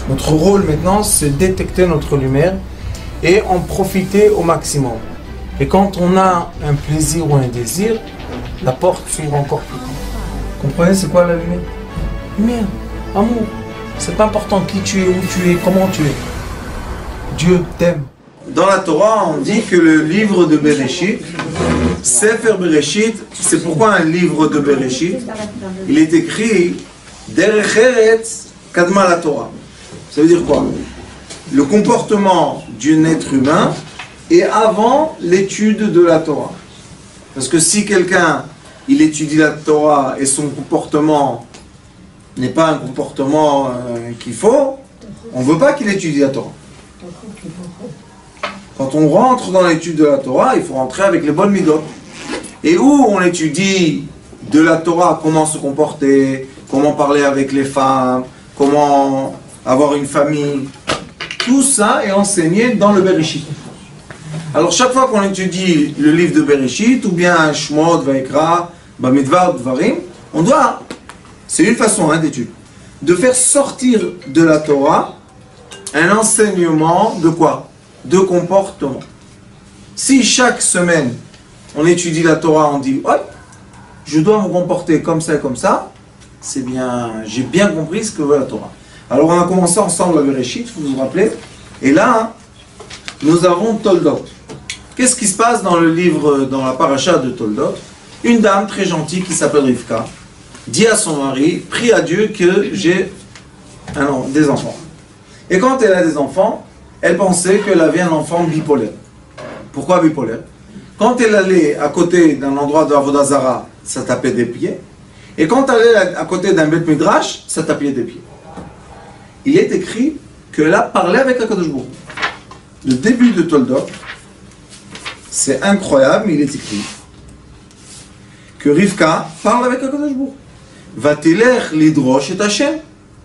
Notre rôle maintenant, c'est détecter notre lumière et en profiter au maximum. Et quand on a un plaisir ou un désir, la porte s'ouvre encore plus grand. Comprenez, c'est quoi la lumière? Lumière, amour. C'est pas important qui tu es, où tu es, comment tu es. Dieu t'aime. Dans la Torah, on dit que le livre de Bereshit, Sefer Bereshit, c'est pourquoi un livre de Bereshit, il est écrit Derech Eretz Kadma la Torah. Ça veut dire quoi? Le comportement d'un être humain est avant l'étude de la Torah. Parce que si quelqu'un, il étudie la Torah et son comportement n'est pas un comportement qu'il faut, on ne veut pas qu'il étudie la Torah. Quand on rentre dans l'étude de la Torah, il faut rentrer avec les bonnes midot. Et où on étudie de la Torah, comment se comporter, comment parler avec les femmes, comment avoir une famille, tout ça est enseigné dans le Bereshit. Alors chaque fois qu'on étudie le livre de Bereshit, ou bien Shemot, Vaikra, Bamidbar, Dvarim, on doit, c'est une façon d'étude, de faire sortir de la Torah un enseignement de quoi? De comportement. Si chaque semaine on étudie la Torah, on dit ouais, je dois me comporter comme ça, c'est bien, j'ai bien compris ce que veut la Torah. Alors on a commencé ensemble la Bereshit, vous vous rappelez, et là nous avons Toldot. Qu'est-ce qui se passe dans le livre, dans la paracha de Toldot? Une dame très gentille qui s'appelle Rivka dit à son mari, prie à Dieu que j'ai des enfants. Et quand elle a des enfants, elle pensait qu'elle avait un enfant bipolaire. Pourquoi bipolaire? Quand elle allait à côté d'un endroit de Avodah Zara, ça tapait des pieds. Et quand elle allait à côté d'un Beth Midrash, ça tapait des pieds. Il est écrit qu'elle a parlé avec HaKadosh Baruch Hu. Le début de Toldot, c'est incroyable, mais il est écrit que Rivka parle avec HaKadosh Baruch Hu. Vatilech lidrosh et Hashem.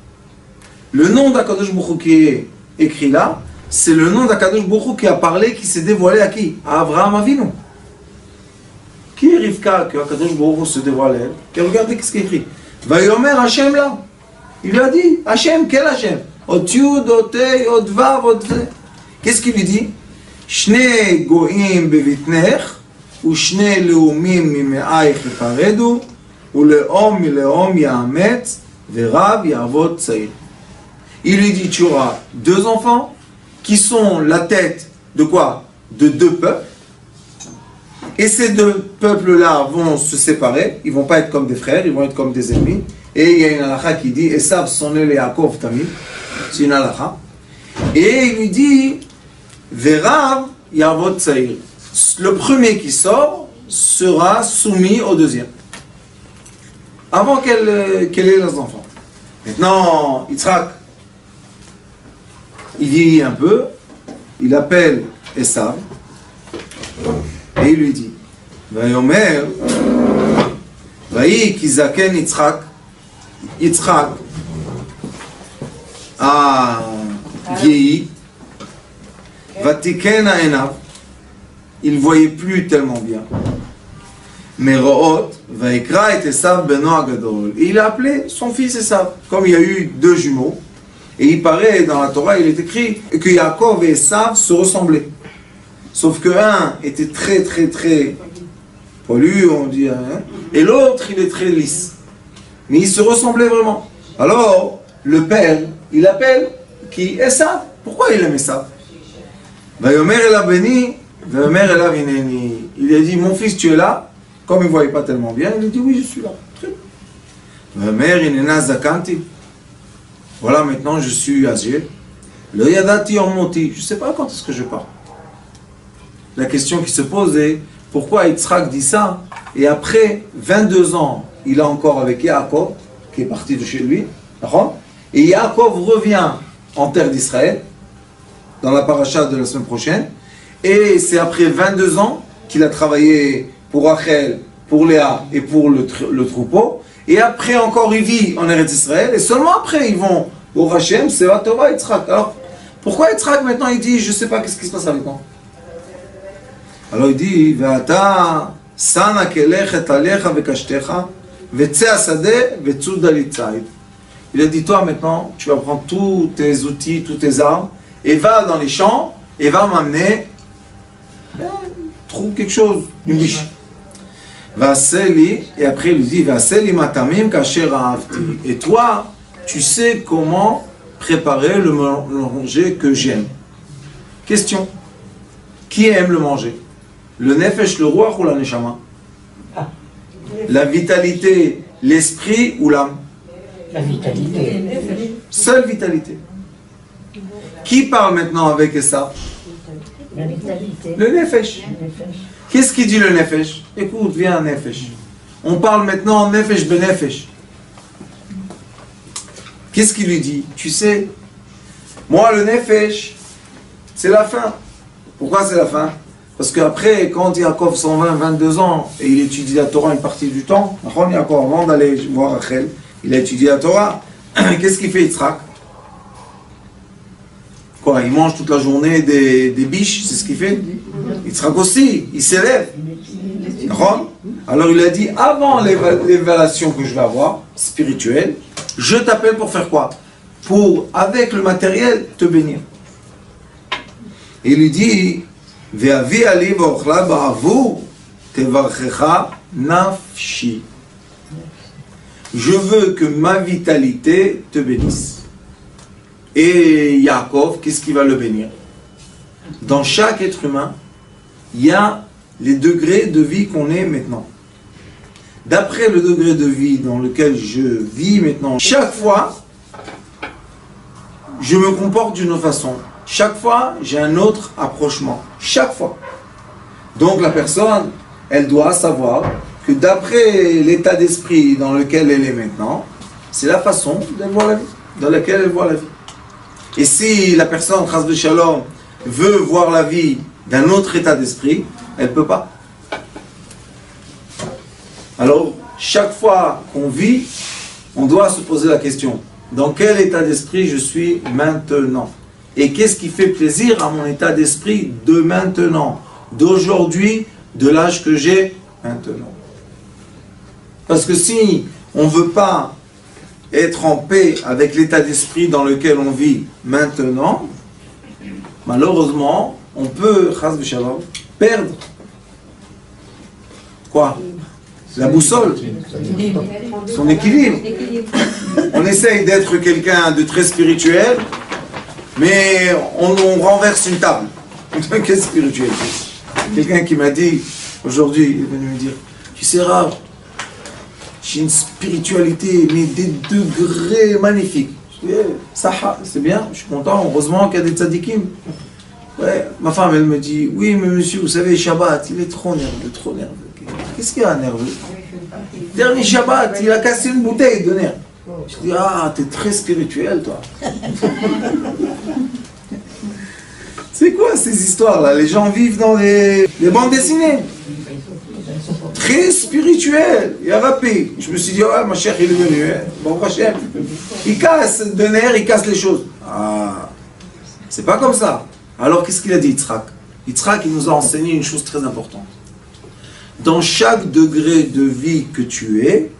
Le nom d'HaKadosh Baruch Hu qui est écrit là, c'est le nom d'HaKadosh Baruch Hu qui a parlé, qui s'est dévoilé à qui? À Avraham Avinu. Qui est Rivka que HaKadosh Baruch Hu se dévoile à elle? Et regardez ce qui est écrit. Vayomer Hashem là. Il lui a dit, Hashem, quel Hashem? Ot Yud, Ot Hey, Ot Vav, Ot Ze. Qu'est-ce qu'il lui dit? Shne goim bevitnech, ou shne leumim mimeaich yiparedu, ou leom mileom yametz, verav yavot tzair. Il lui dit, tu auras deux enfants qui sont la tête de quoi? De deux peuples. Et ces deux peuples-là vont se séparer. Ils ne vont pas être comme des frères, ils vont être comme des ennemis. Et il y a une halakha qui dit, Esav sonne le Yaakov tamid. C'est une halakha. Et il lui dit, Verav yavot tzair. Le premier qui sort sera soumis au deuxième. Avant qu'elle ait les enfants. Maintenant, Yitzhak, il vieillit un peu, il appelle Esav, et il lui dit, Vayomer, Vayi kizaken Yitzhak a vieilli, Vatiken ha'enav, il ne voyait plus tellement bien. Meroot, Vaikra et Esav beno agadol. Il a appelé son fils Esav, comme il y a eu deux jumeaux. Et il paraît, dans la Torah, il est écrit que Yaakov et Esav se ressemblaient. Sauf que un était très poilu, on dit, hein, et l'autre, il est très lisse. Mais ils se ressemblaient vraiment. Alors, le père, il appelle qui? Esav. Pourquoi il aime Esav? Vayomer elav beni, vayomer elav hineni. Il a dit, mon fils, tu es là? Comme il ne voyait pas tellement bien, il a dit, oui, je suis là. Vayomer hinena zakanti. Voilà, maintenant je suis âgé. Le yadati ormoti. Je ne sais pas quand est-ce que je pars. La question qui se pose est pourquoi Yitzhak dit ça et après 22 ans, il est encore avec Yaakov qui est parti de chez lui. Et Yaakov revient en terre d'Israël dans la paracha de la semaine prochaine. Et c'est après 22 ans qu'il a travaillé pour Rachel, pour Léa et pour le troupeau. Et après encore il vit en Eretz Israël, et seulement après ils vont au Hachem, c'est la Torah Yitzhak. Alors, pourquoi Yitzhak maintenant il dit, je ne sais pas qu'est-ce qui se passe avec moi? Alors il dit, Ve'ata sana kelechet alecha vekashtecha, ve'tze asade ve'tzud alitzayid. Il a dit, toi maintenant, tu vas prendre tous tes outils, tous tes armes, et va dans les champs, et va m'amener, trouve quelque chose, une biche. Va seli, et après il lui dit, va seli matamim kasher ahavti. Et toi, tu sais comment préparer le manger que j'aime. Question. Qui aime le manger? Le nefesh, le roi ou la neshama? La vitalité, l'esprit ou l'âme? La vitalité. Seule vitalité. Qui parle maintenant avec Esav? La vitalité. Le nefesh. Qu'est-ce qu'il dit le nefesh? Écoute, viens nefesh. On parle maintenant nefesh benefesh. Qu'est-ce qu'il lui dit? Tu sais, moi le nefesh, c'est la fin. Pourquoi c'est la fin? Parce qu'après, quand Yaakov 22 ans, et il étudie la Torah une partie du temps, avant d'aller voir Rachel, il a étudié la Torah, qu'est-ce qu'il fait Yitzhak? Quoi? Il mange toute la journée des biches, c'est ce qu'il fait? Yitzhak aussi, il s'élève. Alors il a dit, avant l'évaluation que je vais avoir, spirituelle, je t'appelle pour faire quoi? Pour, avec le matériel, te bénir. Et il lui dit, Ve'avi ali v'ochla ba'avu tevarchecha nafshi. Je veux que ma vitalité te bénisse. Et Yaakov, qu'est-ce qui va le bénir? Dans chaque être humain, il y a les degrés de vie qu'on est maintenant. D'après le degré de vie dans lequel je vis maintenant, chaque fois, je me comporte d'une autre façon. Chaque fois, j'ai un autre approchement. Chaque fois. Donc la personne, elle doit savoir que d'après l'état d'esprit dans lequel elle est maintenant, c'est la façon d'elle voir la vie, dans laquelle elle voit la vie. Et si la personne, Chas v'Shalom, veut voir la vie d'un autre état d'esprit, elle ne peut pas. Alors, chaque fois qu'on vit, on doit se poser la question, dans quel état d'esprit je suis maintenant? Et qu'est-ce qui fait plaisir à mon état d'esprit de maintenant, d'aujourd'hui, de l'âge que j'ai maintenant? Parce que si on ne veut pas être en paix avec l'état d'esprit dans lequel on vit maintenant, malheureusement, on peut, chas v'shalom, perdre quoi? La boussole, son équilibre. On essaye d'être quelqu'un de très spirituel, mais on renverse une table. Qu'est-ce spirituel? Quelqu'un qui m'a dit, aujourd'hui, il est venu me dire, tu sais Rav, j'ai une spiritualité, mais des degrés magnifiques. Je dis, ça, c'est bien, je suis content, heureusement qu'il y a des tzadikim. Ouais, ma femme, elle me dit, oui, mais monsieur, vous savez, Shabbat, il est trop nerveux, trop nerveux. Qu'est-ce qu'il y a nerveux? Dernier Shabbat, il a cassé une bouteille de nerfs. Je dis, ah, t'es très spirituel, toi. C'est quoi ces histoires-là? Les gens vivent dans les bandes dessinées. Très spirituel, il a rappé. Je me suis dit, ouais, ma chère, il est venu. Bon, Hachem. Il casse de nerfs, il casse les choses. Ah, c'est pas comme ça. Alors, qu'est-ce qu'il a dit, Yitzhak? Yitzhak, il nous a enseigné une chose très importante. Dans chaque degré de vie que tu es,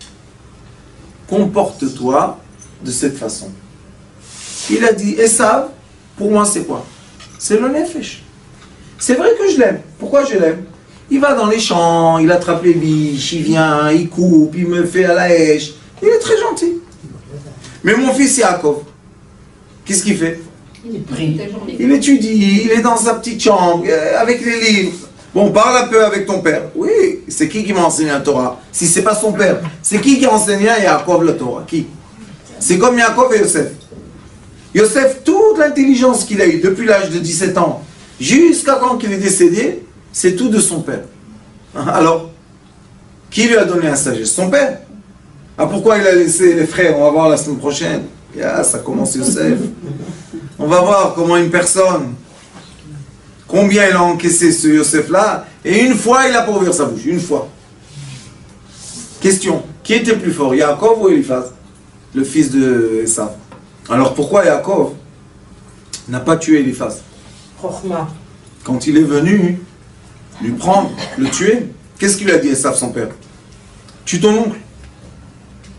comporte-toi de cette façon. Il a dit, Esav, pour moi c'est quoi? C'est le nefesh. C'est vrai que je l'aime. Pourquoi je l'aime? Il va dans les champs, il attrape les biches, il vient, il coupe, il me fait à la hache. Il est très gentil. Mais mon fils Yaakov, qu'est-ce qu'il fait? Il prie. Il étudie, il est dans sa petite chambre, avec les livres. Bon, parle un peu avec ton père. Oui, c'est qui m'a enseigné la Torah? Si c'est pas son père, c'est qui a enseigné à Yaakov la Torah? Qui? C'est comme Yaakov et Yosef. Yosef, toute l'intelligence qu'il a eue depuis l'âge de 17 ans, jusqu'à quand il est décédé, c'est tout de son père. Alors, qui lui a donné la sagesse? Son père. Ah, pourquoi il a laissé les frères? On va voir la semaine prochaine. Ah, ça commence Yosef. On va voir comment une personne, combien il a encaissé ce Yosef-là, et une fois il a pas ouvert sa bouche, une fois. Question, qui était plus fort, Yaakov ou Eliphaz, le fils de Esav? Alors pourquoi Yaakov n'a pas tué Eliphaz? Quand il est venu lui prendre, le tuer, qu'est-ce qu'il a dit Esav, son père? Tue ton oncle.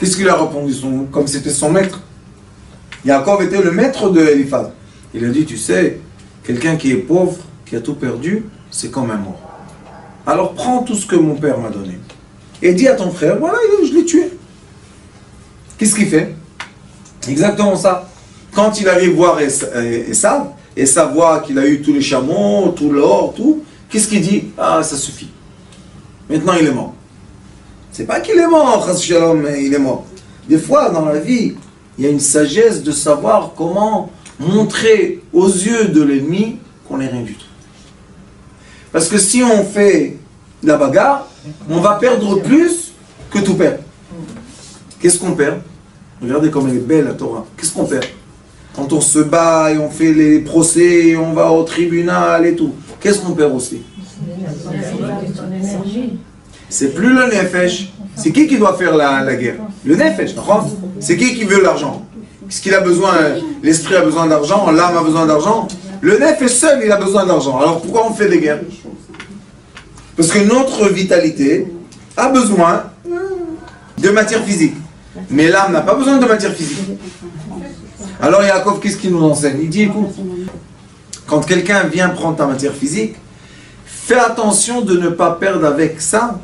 Qu'est-ce qu'il a répondu comme c'était son maître? Yaakov était le maître de Eliphaz. Il a dit, tu sais, quelqu'un qui est pauvre, qui a tout perdu, c'est comme un mort. Alors prends tout ce que mon père m'a donné. Et dis à ton frère, voilà, je l'ai tué. Qu'est-ce qu'il fait? Exactement ça. Quand il arrive voir Esav, Esav voit qu'il a eu tous les chameaux, tout l'or, tout, qu'est-ce qu'il dit? Ah, ça suffit. Maintenant il est mort. C'est pas qu'il est mort, mais il est mort. Des fois, dans la vie, il y a une sagesse de savoir comment montrer aux yeux de l'ennemi qu'on n'est rien du tout. Parce que si on fait la bagarre, on va perdre plus que tout perdre. Qu'est-ce qu'on perd? Regardez comme elle est belle la Torah. Qu'est-ce qu'on perd? Quand on se bat et on fait les procès, on va au tribunal et tout. Qu'est-ce qu'on perd aussi? C'est plus le nefesh. C'est qui doit faire la guerre? Le nefesh, d'accord? C'est qui veut l'argent? Est-ce qu'il a besoin, l'esprit a besoin d'argent, l'âme a besoin d'argent? Le nefesh seul, il a besoin d'argent. Alors pourquoi on fait des guerres? Parce que notre vitalité a besoin de matière physique. Mais l'âme n'a pas besoin de matière physique. Alors Yaakov, qu'est-ce qu'il nous enseigne? Il dit, écoute, quand quelqu'un vient prendre ta matière physique, fais attention de ne pas perdre avec ça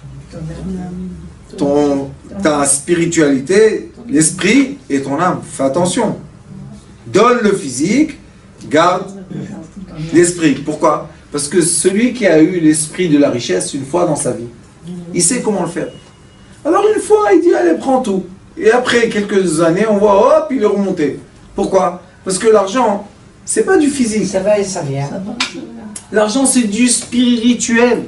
ta spiritualité, l'esprit et ton âme. Fais attention. Donne le physique, garde l'esprit. Pourquoi? Parce que celui qui a eu l'esprit de la richesse une fois dans sa vie, il sait comment le faire. Alors une fois, il dit, allez, prends tout. Et après quelques années, on voit, hop, il est remonté. Pourquoi? Parce que l'argent, c'est pas du physique. Ça va et ça vient. L'argent, c'est du spirituel.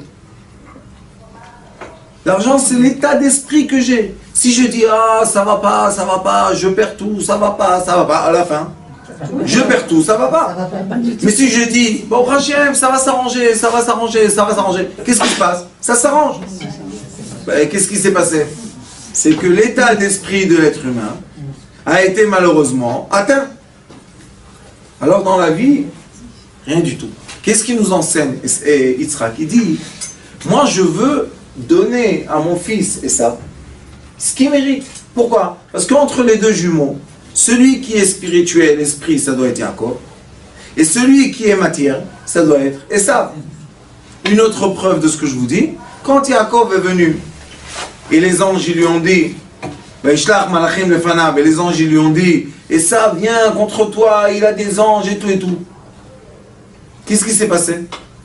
L'argent, c'est l'état d'esprit que j'ai. Si je dis, ah, ça va pas, je perds tout, ça va pas, à la fin, je perds tout, ça va pas. Mais si je dis, bon, Hachem, ça va s'arranger, qu'est-ce qui se passe? Ça s'arrange. Ben, qu'est-ce qui s'est passé? C'est que l'état d'esprit de l'être humain a été malheureusement atteint. Alors dans la vie, rien du tout. Qu'est-ce qui nous enseigne Yitzhak? Il dit, moi je veux donner à mon fils Esav ce qu'il mérite. Pourquoi? Parce qu'entre les deux jumeaux, celui qui est spirituel, esprit, ça doit être Yaakov, et celui qui est matière, ça doit être Esav. Une autre preuve de ce que je vous dis, quand Yaakov est venu, et les anges lui ont dit, et les anges lui ont dit, Esav vient contre toi, il a des anges et tout et tout. Qu'est-ce qui s'est passé?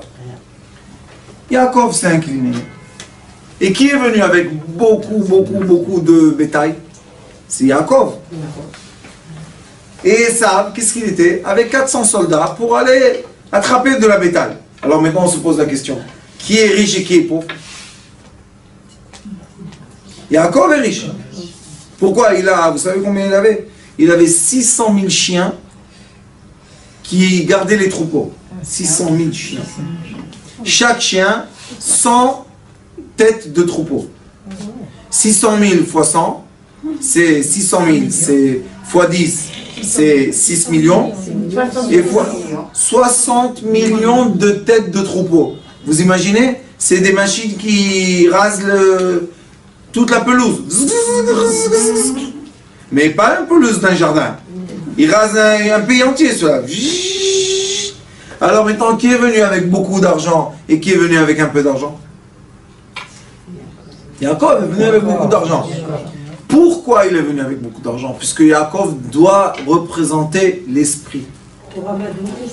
Yaakov s'est incliné. Et qui est venu avec beaucoup de bétail? C'est Yaakov. Et Esav, qu'est-ce qu'il était? Avec 400 soldats pour aller attraper de la bétail. Alors maintenant on se pose la question, qui est riche et qui est pauvre? Yaakov est riche. Pourquoi? Vous savez combien il avait? Il avait 600 000 chiens qui gardaient les troupeaux. 600 000 chiens. Chaque chien, 100 têtes de troupeau. 600 000 fois 100, c'est 600 000, c'est fois 10, c'est 6 millions. Et fois 60 millions de têtes de troupeau. Vous imaginez? C'est des machines qui rasent toute la pelouse. Mais pas la pelouse d'un jardin. Ils rasent un pays entier, cela. Alors maintenant, qui est venu avec beaucoup d'argent et qui est venu avec un peu d'argent? Yaakov est venu avec beaucoup d'argent. Pourquoi il est venu avec beaucoup d'argent? Puisque Yaakov doit représenter l'esprit. Pour amadouer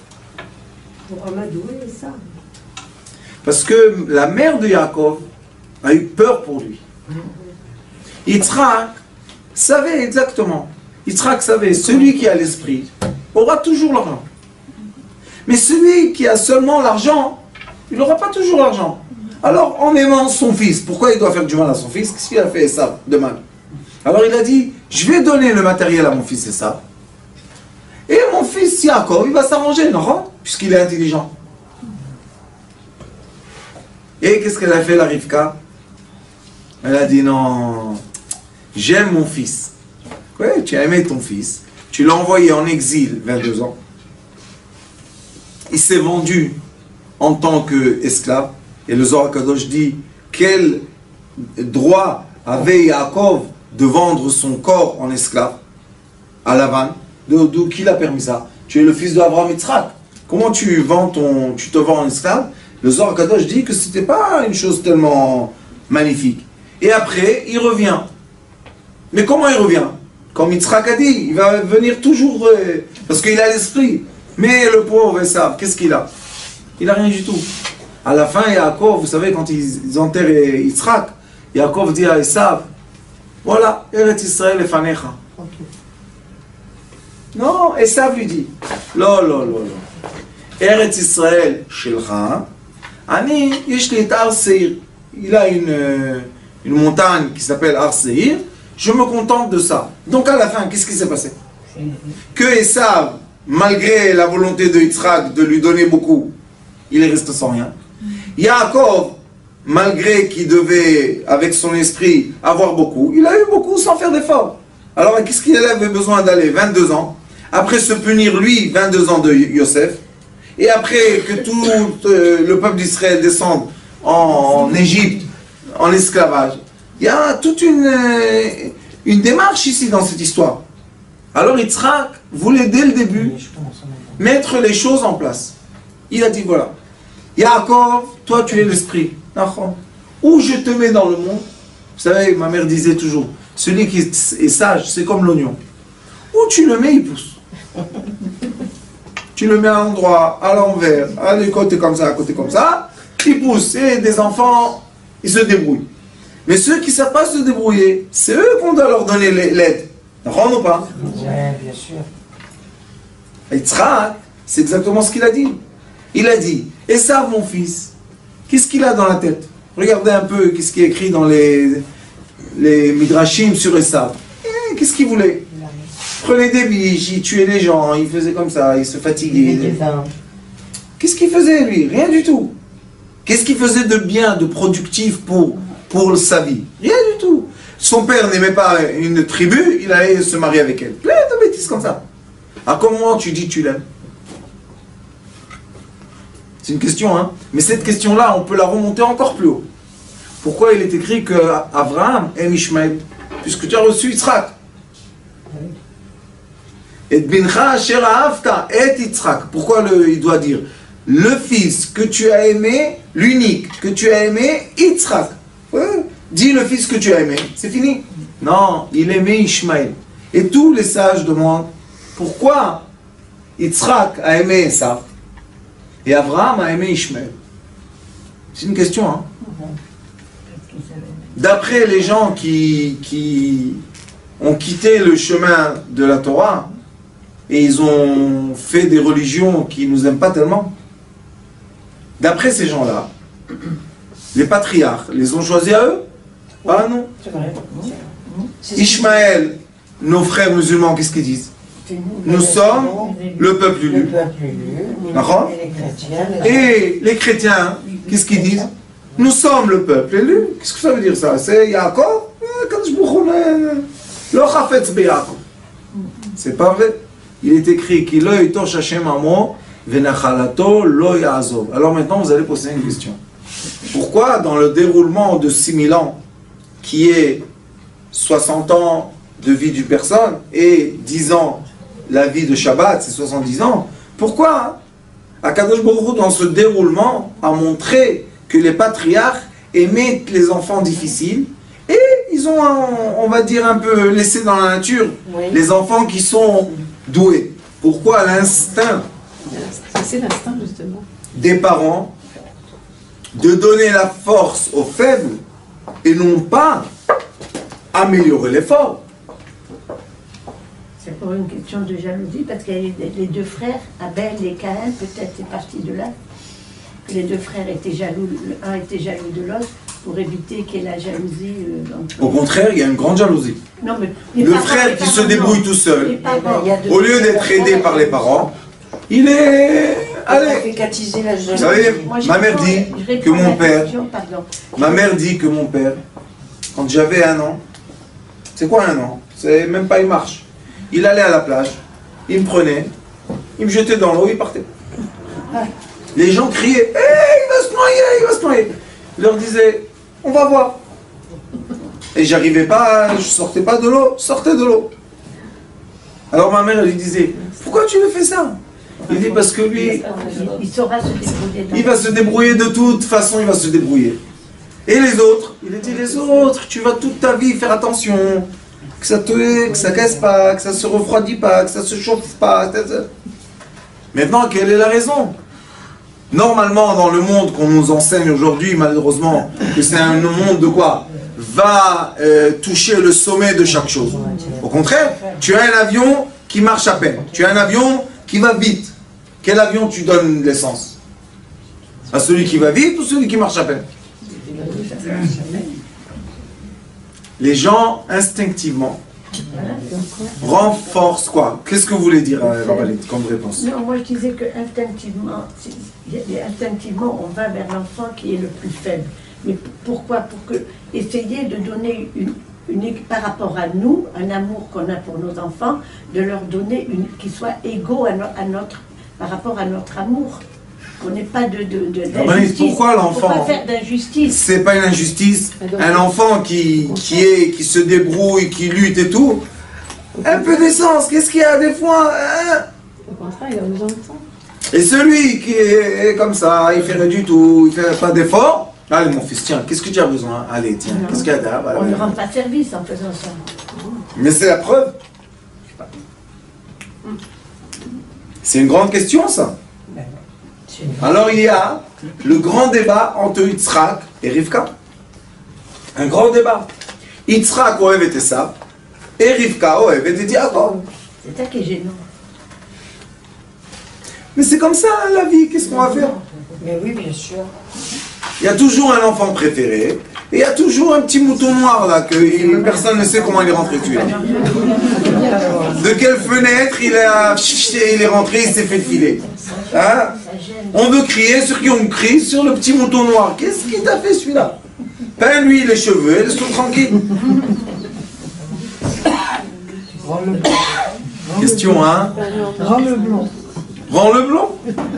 ça. Parce que la mère de Yaakov a eu peur pour lui. Yitzhak savait exactement. Yitzhak savait, celui qui a l'esprit aura toujours l'argent. Mais celui qui a seulement l'argent, il n'aura pas toujours l'argent. Alors, en aimant son fils, pourquoi il doit faire du mal à son fils? Qu'est-ce qu'il a fait ça de mal? Alors il a dit, je vais donner le matériel à mon fils Esav. Et mon fils Yaakov, il va s'arranger, non? Puisqu'il est intelligent. Et qu'est-ce qu'elle a fait, la Rivka? Elle a dit, non, j'aime mon fils. Oui, tu as aimé ton fils. Tu l'as envoyé en exil, 22 ans. Il s'est vendu en tant qu'esclave. Et le Zohar Kadosh dit, quel droit avait Yaakov de vendre son corps en esclave à Lavan. D'où qui l'a permis ça? Tu es le fils d'Abraham Yitzhak. Comment tu te vends en esclave? Le Zohar Kadosh dit que c'était pas une chose tellement magnifique. Et après, il revient. Mais comment il revient? Comme Yitzhak a dit, il va venir toujours, parce qu'il a l'esprit. Mais le pauvre Esav, qu'est-ce qu'il a? Il n'a rien du tout. À la fin, Yaakov, vous savez, quand ils enterrent Yitzhak, Yaakov dit à Esav, voilà, Eretz Israël et Fanecha. Non, Esav lui dit, non, non, non, non. Eretz Israël, Shelcha, Ani, Yeshli et Ar Seir. Il a une montagne qui s'appelle Ar Seir. Je me contente de ça. Donc à la fin, qu'est-ce qui s'est passé? Que Esav, malgré la volonté de Yitzhak de lui donner beaucoup, il est resté sans rien. Yaakov, malgré qu'il devait, avec son esprit, avoir beaucoup, il a eu beaucoup sans faire d'effort. Alors qu'est-ce qu'il avait besoin d'aller? 22 ans. Après se punir, lui, 22 ans de Yosef. Et après que tout le peuple d'Israël descende en Égypte, en esclavage. Il y a toute une démarche ici dans cette histoire. Alors Yitzhak voulait dès le début mettre les choses en place. Il a dit voilà, Yaakov, toi tu es l'esprit. Où je te mets dans le monde, vous savez, ma mère disait toujours, celui qui est sage, c'est comme l'oignon. Où tu le mets, il pousse. Tu le mets à l'endroit, à l'envers, à côté comme ça, à côté comme ça, il pousse. Et des enfants, ils se débrouillent. Mais ceux qui ne savent pas se débrouiller, c'est eux qu'on doit leur donner l'aide. D'accord ou pas? Oui, bien sûr. Yitzhak, c'est exactement ce qu'il a dit. Il a dit, Esav mon fils, qu'est-ce qu'il a dans la tête? Regardez un peu qu'est-ce qui est écrit dans les Midrashim sur Esav. Qu'est-ce qu'il voulait? Il prenait des biches, il tuait les gens, il faisait comme ça, il se fatiguait. Qu'est-ce qu'il faisait lui? Rien du tout. Qu'est-ce qu'il faisait de bien, de productif pour sa vie? Rien du tout. Son père n'aimait pas une tribu, il allait se marier avec elle. Plein de bêtises comme ça. À quel moment tu dis tu l'aimes? C'est une question, hein. Mais cette question-là, on peut la remonter encore plus haut. Pourquoi il est écrit que Abraham aime Ishmaël? Puisque tu as reçu Yitzhak. Et bincha asher ahavta et Yitzhak. Pourquoi il doit dire le fils que tu as aimé, l'unique que tu as aimé, Yitzhak. Dis le fils que tu as aimé, c'est fini. Non, il aimait Ishmaël. Et tous les sages demandent pourquoi Yitzhak a aimé ça et Abraham a aimé Ishmaël. C'est une question, hein. D'après les gens qui ont quitté le chemin de la Torah et ils ont fait des religions qui ne nous aiment pas tellement, d'après ces gens-là, les patriarches les ont choisis à eux? Ah non. Ishmaël, nos frères musulmans, qu'est-ce qu'ils disent? Nous sommes le peuple élu. D'accord? Et les chrétiens, qu'est-ce qu'ils disent? Nous sommes le peuple élu. Qu'est-ce que ça veut dire ça? C'est Yaakov? C'est pas vrai. Il est écrit qu'il lo yitosh Hashem amo venachalato lo ya'azov. Alors maintenant vous allez poser une question. Pourquoi dans le déroulement de 6000 ans, qui est 60 ans de vie d'une personne et 10 ans la vie de Shabbat, c'est 70 ans, pourquoi Akadosh Baruch Hu, dans ce déroulement, a montré que les patriarches aimaient les enfants difficiles et ils ont, on va dire, un peu laissé dans la nature les enfants qui sont doués? Pourquoi l'instinct C'est l'instinct, justement, des parents de donner la force aux faibles et non pas améliorer l'effort? C'est pour une question de jalousie, parce que les deux frères, Abel et Caïn, peut-être c'est parti de là, que les deux frères étaient jaloux, un était jaloux de l'autre, pour éviter qu'il y ait la jalousie. Au contraire, il y a une grande jalousie. Non, mais le frère qui se débrouille tout seul, au lieu d'être aidé par les parents, il est... Allez, vous savez, ma mère dit que mon père, quand j'avais 1 an, c'est quoi 1 an? C'est même pas une marche. Il allait à la plage, il me prenait, il me jetait dans l'eau, il partait. Les gens criaient, hey, il va se noyer, il va se noyer. Je leur disais, on va voir. et j'arrivais pas, je sortais pas de l'eau, sortez de l'eau. Alors ma mère elle lui disait, pourquoi tu le fais ça? Il dit parce que lui, Il saura se débrouiller. il va se débrouiller de toute façon, il va se débrouiller. Et les autres, il a dit les autres, tu vas toute ta vie faire attention, que ça casse pas, que ça se refroidit pas, que ça se chauffe pas. Maintenant, quelle est la raison? Normalement, dans le monde qu'on nous enseigne aujourd'hui, malheureusement, que c'est un monde de quoi? Va toucher le sommet de chaque chose. Au contraire, tu as un avion qui marche à peine. Tu as un avion qui va vite. Quel avion tu donnes l'essence? À celui qui va vite ou celui qui marche à peine? Les gens, instinctivement, renforcent quoi? Qu'est-ce que vous voulez dire, Rabalit, comme réponse? Non, moi je disais que instinctivement, instinctivement, on va vers l'enfant qui est le plus faible. Mais pourquoi? Pour que essayer de donner par rapport à nous, un amour qu'on a pour nos enfants, de leur donner qui soit égaux par rapport à notre amour. Qu'on n'ait pas d'injustice. Pourquoi l'enfant? Faut pas faire d'injustice. C'est pas une injustice. Un enfant qui se débrouille, qui lutte et tout, un peu d'essence, qu'est-ce qu'il y a des fois hein? Au contraire, il a besoin de ça. Et celui qui est comme ça, il fait rien du tout, il fait pas d'effort. Allez mon fils, tiens, qu'est-ce que tu as besoin? Allez, tiens, qu'est-ce qu'il y a là? On ne rend pas service en faisant ça. Mais c'est la preuve. C'est une grande question ça. Alors il y a le grand débat entre Yitzhak et Rivka. Un grand débat. Yitzhak Ohev et Esav et Rivka Ohev et Yaakov. C'est ça qui est gênant. Mais c'est comme ça la vie, qu'est-ce qu'on va faire? Mais oui, bien sûr. Il y a toujours un enfant préféré et il y a toujours un petit mouton noir là que personne ne sait comment il est rentré tuer. De quelle fenêtre il est rentré, il s'est fait filer. Hein? On veut crier sur qui on crie? Sur le petit mouton noir. Qu'est-ce qu'il t'a fait celui-là? Peins-lui les cheveux, laisse-le tranquille. Question 1. Rends le blanc. Rends le blanc.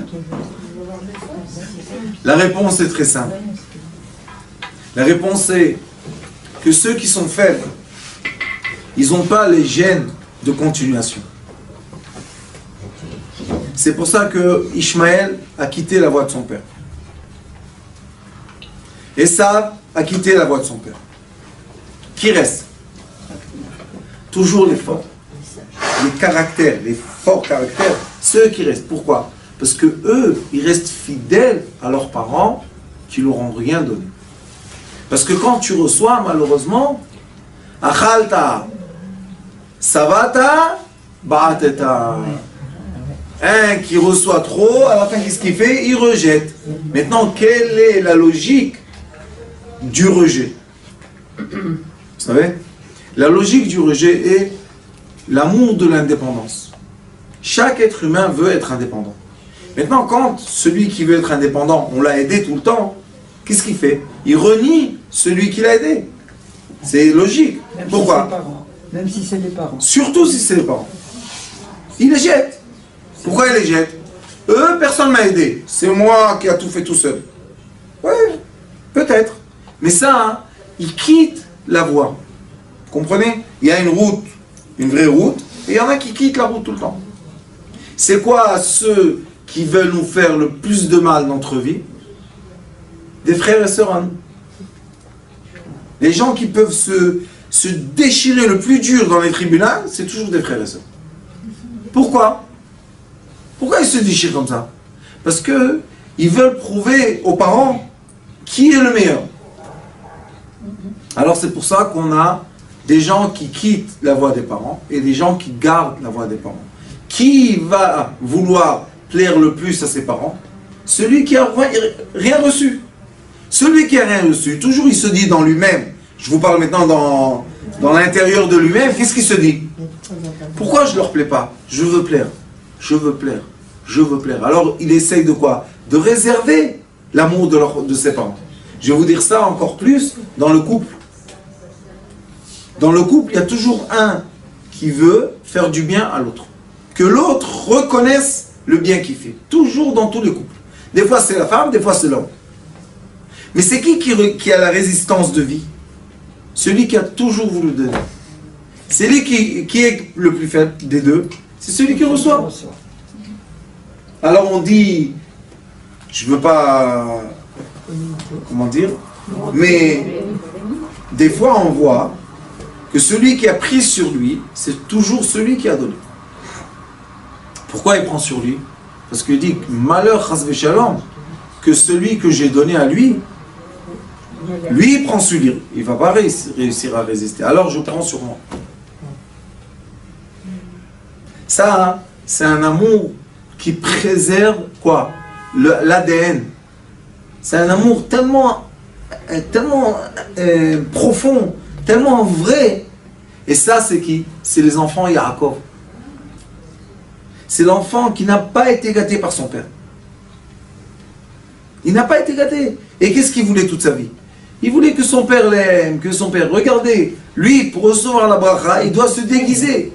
La réponse est très simple. La réponse est que ceux qui sont faibles, ils n'ont pas les gènes de continuation. C'est pour ça que Ishmaël a quitté la voie de son père. Esav a quitté la voie de son père. Qui reste? Toujours les forts. Les caractères, les forts caractères, ceux qui restent. Pourquoi? Parce que eux, ils restent fidèles à leurs parents qui leur ont rien donné. Parce que quand tu reçois, malheureusement, achalta, savata, ba'ateta. Un qui reçoit trop, à la fin, qu'est-ce qu'il fait? Il rejette. Maintenant, quelle est la logique du rejet? Vous savez? La logique du rejet est l'amour de l'indépendance. Chaque être humain veut être indépendant. Maintenant, quand celui qui veut être indépendant, on l'a aidé tout le temps, qu'est-ce qu'il fait? Il renie celui qui l'a aidé. C'est logique. Même Pourquoi? Si c'est les parents. Même si c'est les parents. Surtout si c'est les parents. Il les jette. Pourquoi il les jette? Eux, personne ne m'a aidé. C'est moi qui a tout fait tout seul. Oui, peut-être. Mais ça, hein, il quitte la voie. Vous comprenez? Il y a une route, une vraie route, et il y en a qui quittent la route tout le temps. C'est quoi ceux qui veulent nous faire le plus de mal dans notre vie? Des frères et sœurs à nous. Les gens qui peuvent se déchirer le plus dur dans les tribunaux, c'est toujours des frères et sœurs. Pourquoi? Pourquoi ils se déchirent comme ça? Parce qu'ils veulent prouver aux parents qui est le meilleur. Alors c'est pour ça qu'on a des gens qui quittent la voie des parents et des gens qui gardent la voie des parents. Qui va vouloir plaire le plus à ses parents? Celui qui n'a rien reçu. Celui qui n'a rien reçu, toujours il se dit dans lui-même, je vous parle maintenant dans l'intérieur de lui-même, qu'est-ce qu'il se dit? Pourquoi je ne leur plais pas? Je veux plaire, je veux plaire, je veux plaire. Alors il essaye de quoi? De réserver l'amour de ses parents. Je vais vous dire ça encore plus dans le couple. Dans le couple, il y a toujours un qui veut faire du bien à l'autre. Que l'autre reconnaisse le bien qu'il fait. Toujours dans tous les couples. Des fois c'est la femme, des fois c'est l'homme. Mais c'est qui a la résistance de vie? celui qui a toujours voulu donner. C'est lui qui est le plus faible des deux, c'est celui qui reçoit. Alors on dit, je veux pas, comment dire, mais des fois on voit que celui qui a pris sur lui, c'est toujours celui qui a donné. Pourquoi il prend sur lui? Parce qu'il dit, malheur, chas v'shalom, que celui que j'ai donné à lui, lui il prend sur lui, il ne va pas réussir à résister. Alors je prends sur moi. Ça, c'est un amour qui préserve quoi? L'ADN. C'est un amour tellement profond, tellement vrai. Et ça, c'est qui? C'est les enfants Yaakov. C'est l'enfant qui n'a pas été gâté par son père. Il n'a pas été gâté. Et qu'est-ce qu'il voulait toute sa vie? Il voulait que son père l'aime, que son père... Regardez, lui, pour recevoir la bracha, il doit se déguiser.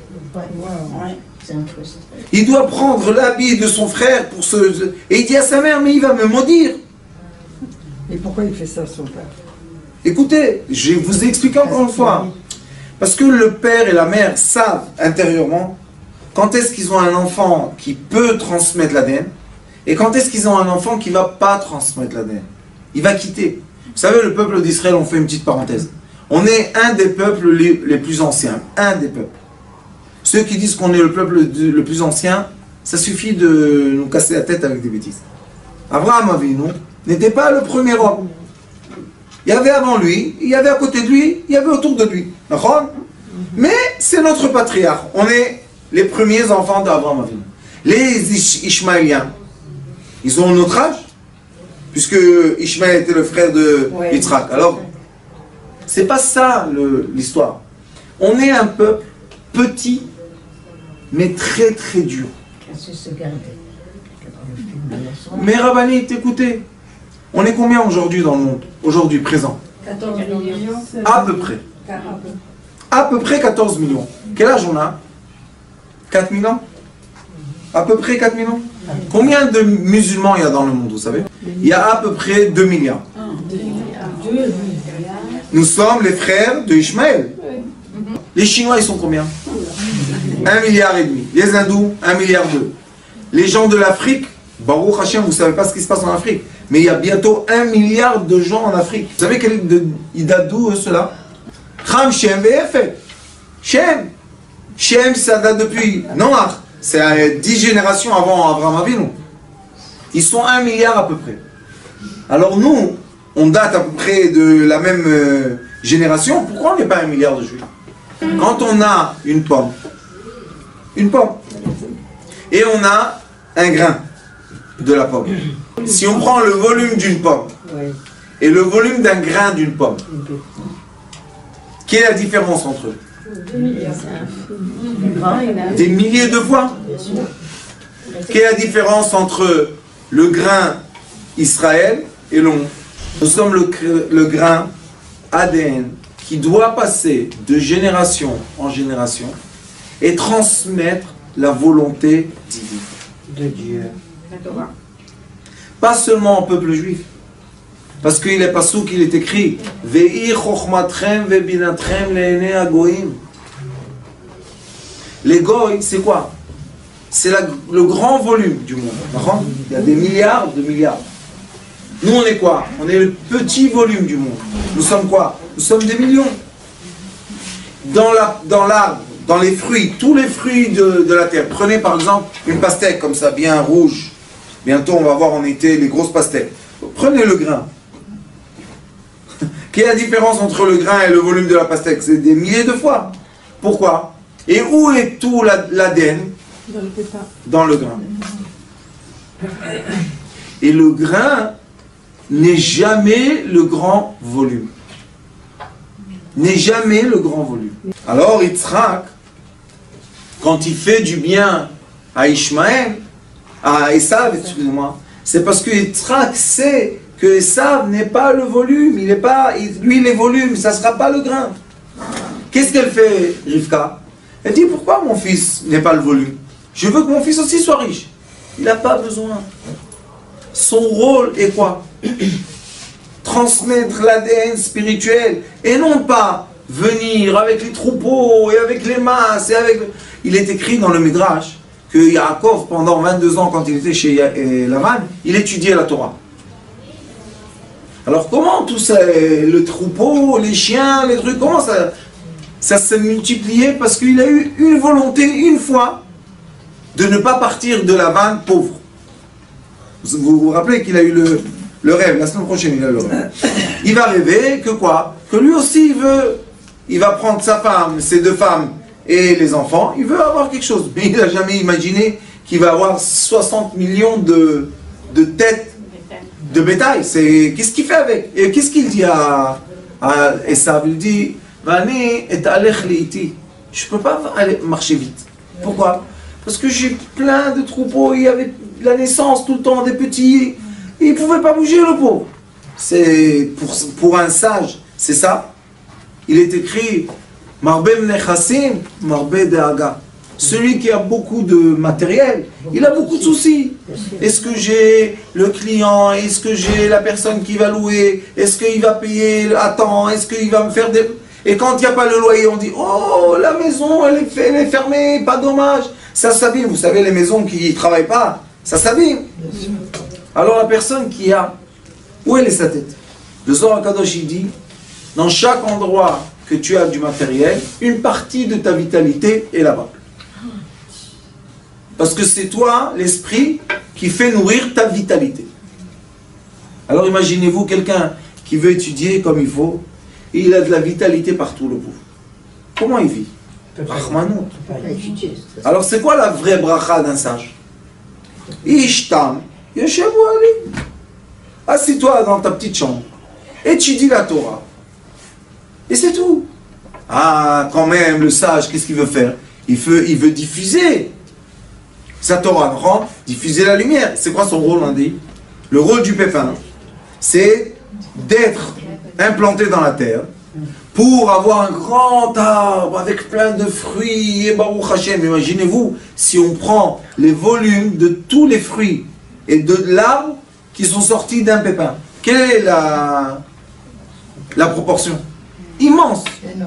Il doit prendre l'habit de son frère pour se... Et il dit à sa mère, mais il va me maudire. Et pourquoi il fait ça, son père? Écoutez, je vais vous expliquer encore une fois. Parce que le père et la mère savent intérieurement quand est-ce qu'ils ont un enfant qui peut transmettre l'ADN et quand est-ce qu'ils ont un enfant qui ne va pas transmettre l'ADN. Il va quitter. Vous savez, le peuple d'Israël, on fait une petite parenthèse. On est un des peuples les plus anciens. Un des peuples. Ceux qui disent qu'on est le peuple le plus ancien, ça suffit de nous casser la tête avec des bêtises. Abraham Avinu n'était pas le premier homme. Il y avait avant lui, il y avait à côté de lui, il y avait autour de lui. D'accord? Mais c'est notre patriarche. On est les premiers enfants d'Abraham Avinu. Les Ishmaéliens, ils ont notre âge, puisque Ishmaël était le frère de Yitzhak. Alors, c'est pas ça l'histoire. On est un peuple petit, mais très très dur. Mais Rabbanit, écoutez, on est combien aujourd'hui dans le monde? Aujourd'hui, présent? 14 millions. À peu près. À peu près 14 millions. Quel âge on a? 4 000 ans? À peu près 4 000 ans. Combien de musulmans il y a dans le monde, vous savez? Il y a à peu près 2 milliards. Nous sommes les frères de Ishmaël. Les Chinois, ils sont combien? 1,5 milliard. Les Hindous, 1,2 milliard. Les gens de l'Afrique, Baruch Hashem, vous ne savez pas ce qui se passe en Afrique, mais il y a bientôt 1 milliard de gens en Afrique. Vous savez ils datent d'où ceux-là? Cham, Shem et Efet. Shem. Shem, ça date depuis Noach. C'est 10 générations avant Abraham Avinu. Ils sont 1 milliard à peu près. Alors nous, on date à peu près de la même génération. Pourquoi on n'est pas 1 milliard de juifs? Quand on a une pomme, et on a un grain de la pomme. Si on prend le volume d'une pomme et le volume d'un grain d'une pomme, quelle est la différence entre eux? Des milliers de fois. Quelle est la différence entre le grain Israël et le monde? Nous sommes le grain ADN qui doit passer de génération en génération et transmettre la volonté divine De Dieu. pas seulement au peuple juif, parce qu'il est passou qu'il est écrit Ve'i chochmatrem ve'binatrem le'enei hagoyim. Les goy, c'est quoi? C'est le grand volume du monde. Il y a des milliards de milliards. Nous, on est quoi? On est le petit volume du monde. Nous sommes quoi? Nous sommes des millions. Dans l'arbre, dans les fruits, tous les fruits de la terre. Prenez par exemple une pastèque comme ça, bien rouge. Bientôt, on va voir en été les grosses pastèques. Prenez le grain. Quelle est la différence entre le grain et le volume de la pastèque? C'est des milliers de fois. Pourquoi? Et où est tout l'ADN? Dans le pépin. Dans le grain. Et le grain n'est jamais le grand volume. N'est jamais le grand volume. Alors Yitzhak, quand il fait du bien à Ishmaël, à Esav, excusez-moi, c'est parce que Yitzhak sait que Esav n'est pas le volume, il n'est pas, lui les volumes, ça ne sera pas le grain. Qu'est-ce qu'elle fait, Rivka? Elle dit, pourquoi mon fils n'est pas le volume? Je veux que mon fils aussi soit riche. Il n'a pas besoin. Son rôle est quoi? transmettre l'ADN spirituel et non pas venir avec les troupeaux et avec les masses. Il est écrit dans le Midrash que Yaakov, pendant 22 ans, quand il était chez Lavan, il étudiait la Torah. Alors comment tout ça, le troupeau, les chiens, les trucs, comment ça s'est multiplié? Parce qu'il a eu une volonté, une fois, de ne pas partir de Lavan pauvre. Vous vous rappelez qu'il a eu le rêve, la semaine prochaine il a le rêve. Il va rêver que quoi? Que lui aussi il va prendre sa femme, ses 2 femmes et les enfants, il veut avoir quelque chose. Mais il n'a jamais imaginé qu'il va avoir 60 millions de têtes de bétail. Qu'est-ce qu'il fait avec? Et qu'est-ce qu'il dit à Esav? Il dit, Vani et alech leiti. Je ne peux pas marcher vite. Pourquoi? Parce que j'ai plein de troupeaux, il y avait la naissance tout le temps, des petits, et il ne pouvait pas bouger le pauvre. C'est pour un sage, c'est ça. Il est écrit, Marbe mnechassim, marbe de'aga. Celui qui a beaucoup de matériel, il a beaucoup de soucis. Est-ce que j'ai le client? Est-ce que j'ai la personne qui va louer? Est-ce qu'il va payer à temps? Est-ce qu'il va me faire des... Et quand il n'y a pas le loyer, on dit, oh, la maison, elle est fermée, pas dommage. Ça s'abîme. Vous savez, les maisons qui ne travaillent pas, ça s'abîme. Alors la personne qui a, où elle est sa tête? Le Zohar HaKadosh, il dit, dans chaque endroit que tu as du matériel, une partie de ta vitalité est là-bas. Parce que c'est toi, l'esprit, qui fait nourrir ta vitalité. Alors imaginez-vous quelqu'un qui veut étudier comme il faut, et il a de la vitalité partout, le pauvre. Comment il vit? Rahmanout. Alors c'est quoi la vraie bracha d'un sage? Ishtam, Yeshevu Ali. Assis-toi dans ta petite chambre, étudie la Torah. Et c'est tout. Ah, quand même, le sage, qu'est-ce qu'il veut faire? Il veut diffuser sa Torah, non? Diffuser la lumière. C'est quoi son rôle, on dit? Le rôle du pépin, c'est d'être implanté dans la terre pour avoir un grand arbre avec plein de fruits et Baruch Hashem. Imaginez-vous, si on prend les volumes de tous les fruits et de l'arbre qui sont sortis d'un pépin, quelle est la proportion? Immense.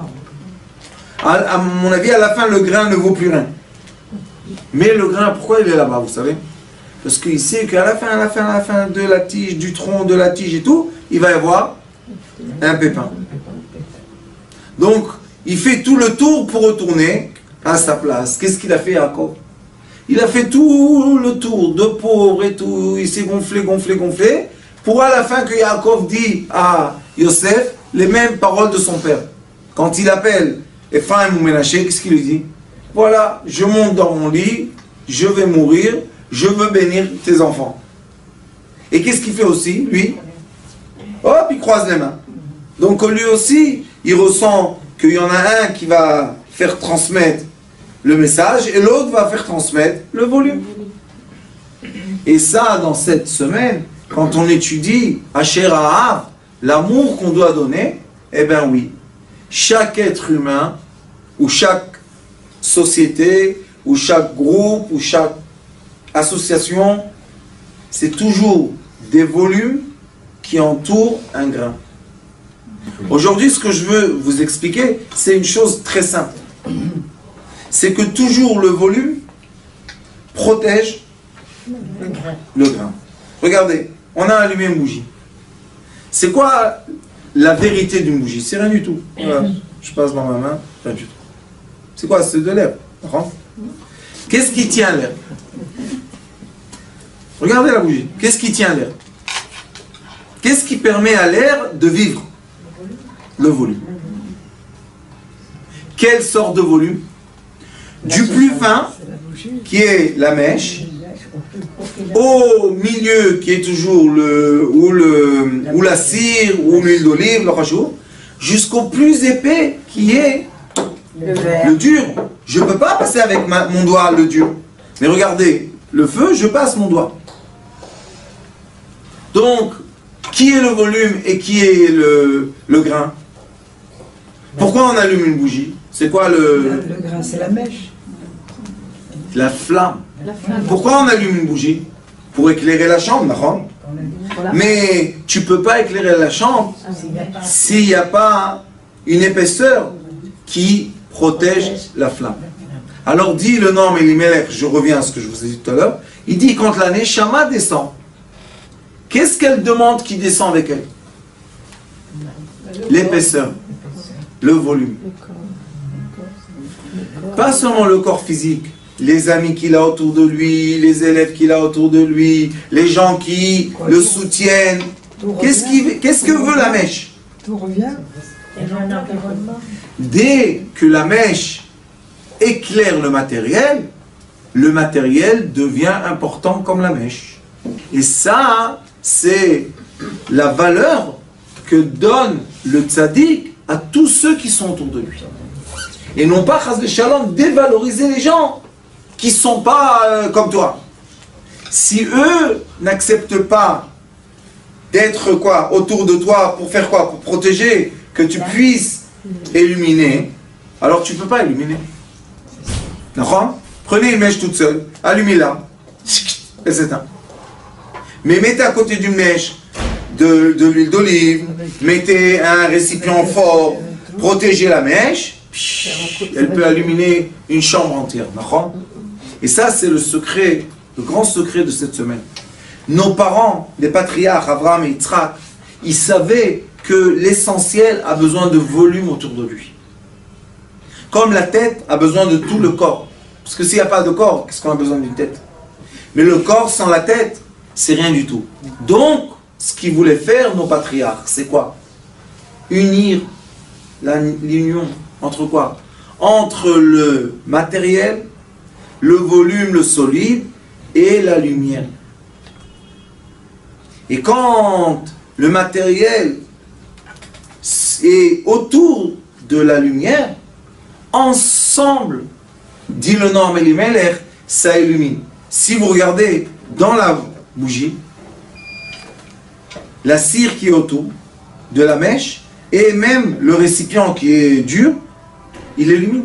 À mon avis, à la fin, le grain ne vaut plus rien. Mais le grain, pourquoi il est là-bas, vous savez? Parce qu'il sait qu'à la fin de la tige, du tronc de la tige et tout, il va y avoir un pépin. Donc, il fait tout le tour pour retourner à sa place. Qu'est-ce qu'il a fait, Yaakov? Il a fait tout le tour de pauvre et tout. Il s'est gonflé, pour à la fin que Yaakov dit à Yosef les mêmes paroles de son père. Quand il appelle Ephraim ou Ménaché, qu'est-ce qu'il lui dit? Voilà, je monte dans mon lit, je vais mourir, je veux bénir tes enfants. Et qu'est-ce qu'il fait aussi, lui? Hop, il croise les mains. Donc lui aussi, il ressent qu'il y en a un qui va faire transmettre le message et l'autre va faire transmettre le volume. Et ça, dans cette semaine, quand on étudie Asher Ha'av, l'amour qu'on doit donner, eh bien oui, chaque être humain, ou chaque société, ou chaque groupe, ou chaque association, c'est toujours des volumes qui entourent un grain. Aujourd'hui, ce que je veux vous expliquer, c'est une chose très simple. C'est que toujours le volume protège le grain. Regardez, on a allumé une bougie. C'est quoi la vérité d'une bougie? C'est rien du tout. Voilà, je passe dans ma main, rien du tout. C'est quoi? C'est de l'air. Qu'est-ce qui tient l'air? Regardez la bougie. Qu'est-ce qui tient l'air? Qu'est-ce qui permet à l'air de vivre? Le volume. Quelle sorte de volume? Du plus fin, qui est la mèche, au milieu, qui est toujours ou la cire, ou l'huile d'olive, le rachou, jusqu'au plus épais, qui est le dur. Je ne peux pas passer avec mon doigt le dur. Mais regardez, le feu, je passe mon doigt. Donc, qui est le volume et qui est le grain? Pourquoi on allume une bougie? C'est quoi Le grain, c'est la mèche. La flamme. Pourquoi on allume une bougie? Pour éclairer la chambre, d'accord? Voilà. Mais tu ne peux pas éclairer la chambre s'il n'y a pas une épaisseur qui protège la flamme. Alors dit le nom Elimelech, je reviens à ce que je vous ai dit tout à l'heure, il dit quand la Neshama descend, qu'est-ce qu'elle demande qui descend avec elle? L'épaisseur, le volume. Pas seulement le corps physique, les amis qu'il a autour de lui, les élèves qu'il a autour de lui, les gens qui le soutiennent. Qu'est-ce que veut la mèche? Tout revient. Dès que la mèche éclaire le matériel devient important comme la mèche. Et ça, c'est la valeur que donne le tzaddik à tous ceux qui sont autour de lui. Et non pas, chas v'shalom, dévaloriser les gens qui ne sont pas comme toi. Si eux n'acceptent pas d'être quoi autour de toi pour faire quoi? Pour protéger, que tu puisses illuminer, alors tu ne peux pas illuminer. D'accord? Prenez une mèche toute seule, allumez-la, et c'est un. Mais mettez à côté d'une mèche de l'huile d'olive, mettez un récipient fort, protégez la mèche, elle peut illuminer une chambre entière. D'accord? Et ça, c'est le secret, le grand secret de cette semaine. Nos parents, les patriarches, Abraham et Yitzhak, ils savaient que l'essentiel a besoin de volume autour de lui. Comme la tête a besoin de tout le corps. Parce que s'il n'y a pas de corps, qu'est-ce qu'on a besoin d'une tête? Mais le corps sans la tête, c'est rien du tout. Donc, ce qu'ils voulaient faire, nos patriarches, c'est quoi? Unir l'union entre quoi? Entre le matériel, le volume, le solide et la lumière. Et quand le matériel est autour de la lumière, ensemble, dit le nom Elimelech, ça illumine. Si vous regardez dans la bougie, la cire qui est autour de la mèche et même le récipient qui est dur, il illumine.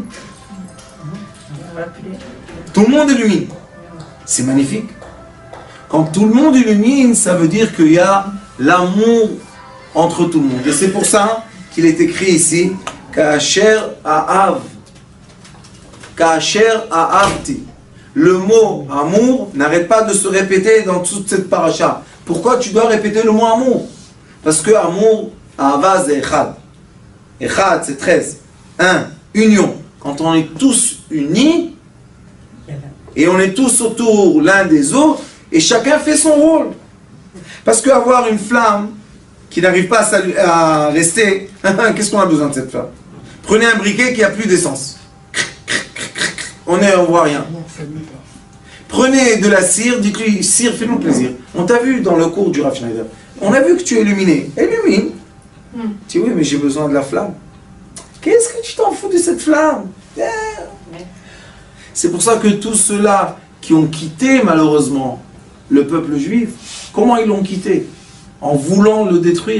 Tout le monde illumine. C'est magnifique. Quand tout le monde illumine, ça veut dire qu'il y a l'amour entre tout le monde. Et c'est pour ça qu'il est écrit ici Ka'asher ha'av. Ka'asher ha'avti. Le mot amour n'arrête pas de se répéter dans toute cette paracha. Pourquoi tu dois répéter le mot amour? Parce que amour, ahava c'est echad. Echad c'est 13. 1. Union. Quand on est tous unis, et on est tous autour l'un des autres, et chacun fait son rôle. Parce qu'avoir une flamme qui n'arrive pas à rester, qu'est-ce qu'on a besoin de cette flamme? Prenez un briquet qui n'a plus d'essence. On ne voit rien. Prenez de la cire, dites-lui, cire, fais-nous plaisir. On t'a vu dans le cours du Rav Schneider. On a vu que tu es illuminé. Illumine. Tu dis oui, mais j'ai besoin de la flamme. Qu'est-ce que tu t'en fous de cette flamme? C'est pour ça que tous ceux-là qui ont quitté malheureusement le peuple juif, comment ils l'ont quitté? En voulant le détruire.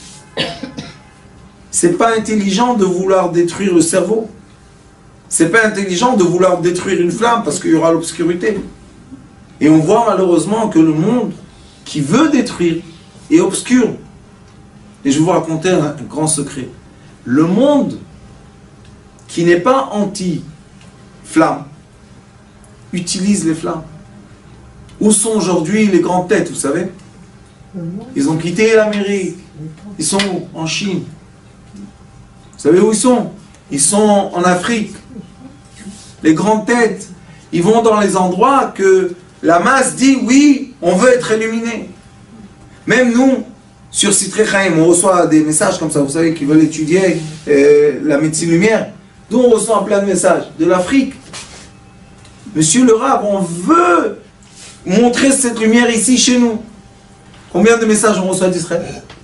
C'est pas intelligent de vouloir détruire le cerveau. C'est pas intelligent de vouloir détruire une flamme parce qu'il y aura l'obscurité. Et on voit malheureusement que le monde qui veut détruire est obscur. Et je vais vous raconter un grand secret. Le monde qui n'est pas anti-flamme utilise les flammes. Où sont aujourd'hui les grandes têtes, vous savez? Ils ont quitté l'Amérique. Ils sont en Chine. Vous savez où ils sont? Ils sont en Afrique. Les grandes têtes, ils vont dans les endroits que la masse dit oui, on veut être illuminé. Même nous, sur Sitré Chaim, on reçoit des messages comme ça, vous savez, qui veulent étudier la médecine lumière. Nous, on reçoit plein de messages de l'Afrique. Monsieur le Rav, on veut montrer cette lumière ici, chez nous. Combien de messages on reçoit d'Israël?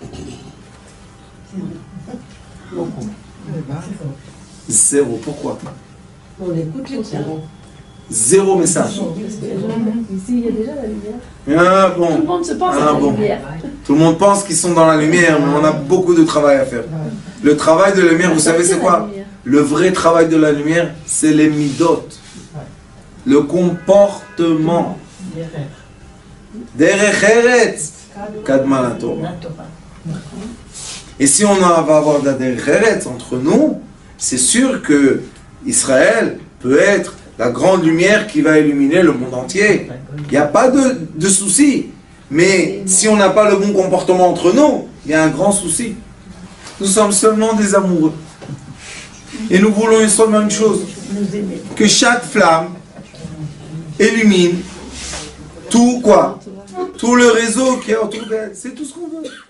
Zéro. Pourquoi? On écoute les zéro. Zéro message. Ici, il y a déjà la lumière. Ah, bon. Tout le monde se pense à la lumière. Tout le monde pense qu'ils sont dans la lumière, mais on a beaucoup de travail à faire. Le travail de la lumière, vous savez c'est quoi? Le vrai travail de la lumière, c'est les midot. Le comportement. Derech Eretz. Kadma la Torah. La Torah. Et si on va avoir de la derech entre nous, c'est sûr que Israël peut être la grande lumière qui va illuminer le monde entier. Il n'y a pas de souci. Mais si on n'a pas le bon comportement entre nous, il y a un grand souci. Nous sommes seulement des amoureux. Et nous voulons une seule même chose. Nous aimer. Que chaque flamme illumine tout quoi? Tout le réseau qui est autour d'elle. C'est tout ce qu'on veut.